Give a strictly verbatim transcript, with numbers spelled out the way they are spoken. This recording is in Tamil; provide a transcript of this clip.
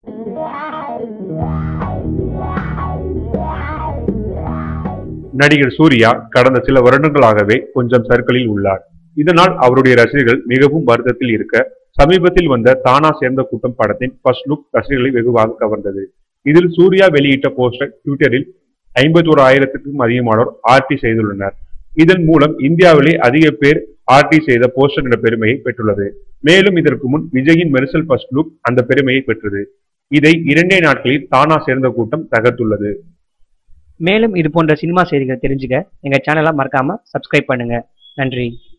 நடிகர் சூர்யா கடந்த சில வருடங்களாகவே கொஞ்சம் சர்க்கிளில் உள்ளார். இதனால் அவருடைய ரசிகர்கள் மிகவும் வருத்தத்தில் இருக்க, சமீபத்தில் வந்த தானா சேர்ந்த கூட்டம் படத்தின் ஃபர்ஸ்ட் லுக் ரசிகர்களை வெகுவாக கவர்ந்தது. இதில் சூர்யா வெளியிட்ட போஸ்டர் ட்விட்டரில் ஐம்பத்தி ஒரு ஆயிரத்திற்கும் அதிகமானோர் ஆர்டி செய்துள்ளனர். இதன் மூலம் இந்தியாவிலே அதிக பேர் ஆர்டி செய்த போஸ்டர் என்ற பெருமையை பெற்றுள்ளது. மேலும் இதற்கு முன் விஜயின் மெர்சல் ஃபர்ஸ்ட் லுக் அந்த பெருமையை பெற்றது. இதை இரண்டே நாட்களில் தானா சேர்ந்த கூட்டம் தகர்த்துள்ளது. மேலும் இது போன்ற சினிமா செய்திகள் தெரிஞ்சுக்க எங்க சேனலை மறக்காம சப்ஸ்கிரைப் பண்ணுங்க. நன்றி.